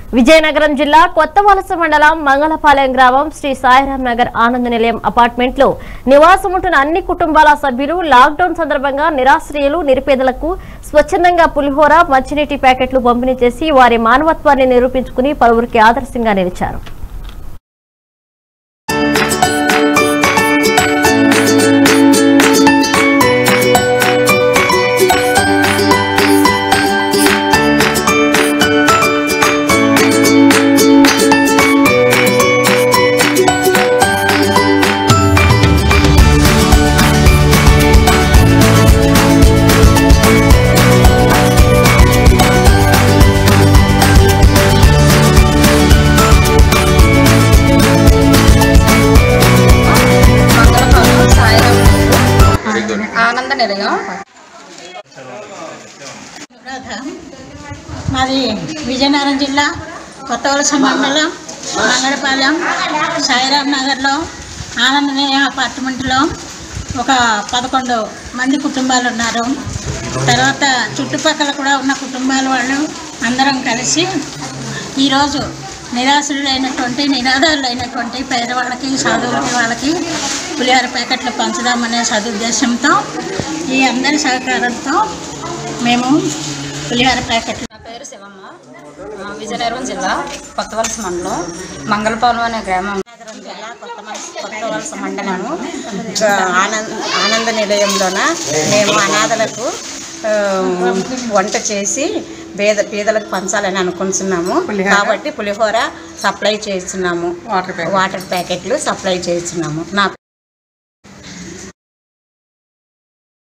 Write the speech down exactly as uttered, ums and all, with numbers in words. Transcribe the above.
విజయనగరం జిల్లా కొత్తవలస మండలం మంగళపాలెం గ్రామం శ్రీ సాయిరాం నగర్ ఆనంద నిలయం అపార్ట్మెంట్ లో నివాసముంటున్న అన్ని కుటుంబాల సభ్యులు లాక్డౌన్ సందర్భంగా నిరాశ్రయులు నిరుపేదలకు స్వచ్ఛందంగా పులిహోర మంచినీటి ప్యాకెట్లు పంపిణీ చేసి వారి మానవత్వాన్ని నిరూపించుకుని పలువురికి ఆదర్శంగా నిలిచారు. ఆనంద నిలయం మాది విజయనగరం జిల్లా కొత్తవలస మండలం మంగళపాలెం సాయిరాం నగర్లో ఆనంద నిలయం అపార్ట్మెంట్లో ఒక పదకొండు మంది కుటుంబాలు ఉన్నారు. తర్వాత చుట్టుపక్కల కూడా ఉన్న కుటుంబాల వాళ్ళు అందరం కలిసి ఈరోజు నిరాశ్రులైనటువంటి నినాదాలైనటువంటి పేదవాళ్ళకి సాధువులకి వాళ్ళకి పులిహోర ప్యాకెట్లు పంచుదామనే సదుద్దేశంతో ఈ అందరి సహకారంతో మేము పులిహోర ప్యాకెట్లు. నా పేరు శివమ్మ, విజయనగరం జిల్లా కొత్తవలస మండలం మంగళపాలెం అనే గ్రామం. జిల్లా కొత్త కొత్తవలస మండలము ఆనంద ఆనంద నిలయంలోన మేము అనాథలకు వంట చేసి పేద పేదలకు పంచాలని అనుకుంటున్నాము. కాబట్టి పులిహోర సప్లై చేస్తున్నాము, వాటర్ వాటర్ ప్యాకెట్లు సప్లై చేస్తున్నాము. నా